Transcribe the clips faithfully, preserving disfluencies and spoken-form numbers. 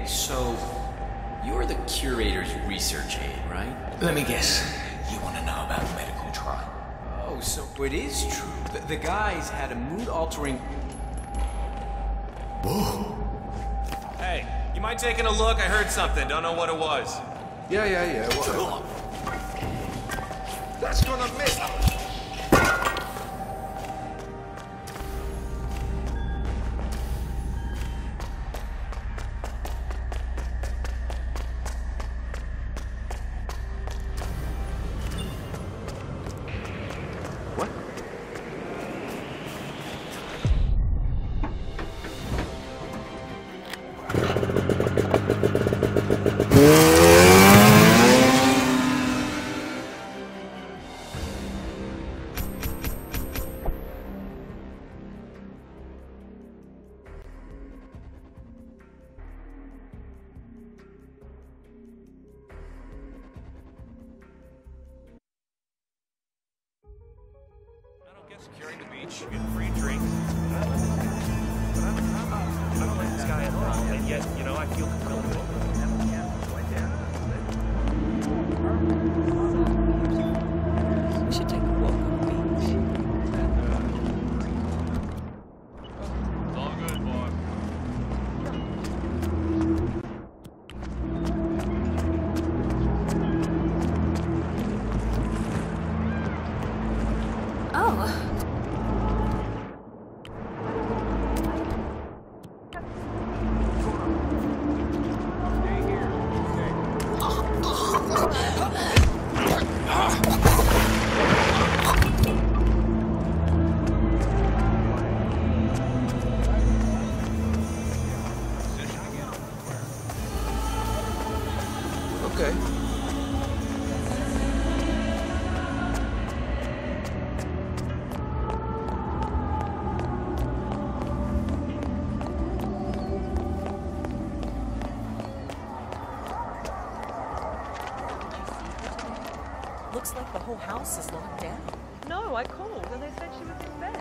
so you're the curator's research aide, right? Let me guess. You want to know about the medical trial? Oh, so it is true. The, the guys had a mood-altering... Whoa! Hey, you mind taking a look? I heard something. Don't know what it was. Yeah, yeah, yeah. Whatever. That's gonna miss. What? Securing the beach, you get free drinks. But I don't, I don't like this guy at all, and yet, you know, I feel compelled to. We should take a walk on the beach. It's all good, boy. Oh. Okay. Looks like the whole house is locked down. No, I called and they said she was in bed.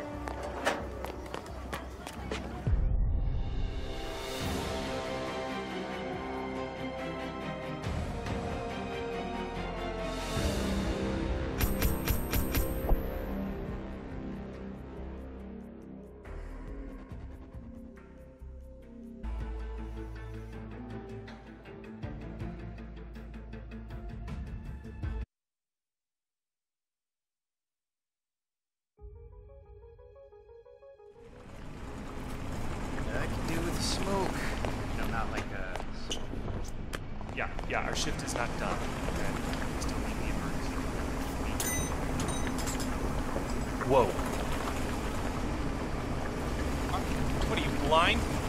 I can do with the smoke. You know, not like a... Yeah, yeah, our shift is not done. Okay? We still need the emergency. Whoa. What are you, blind?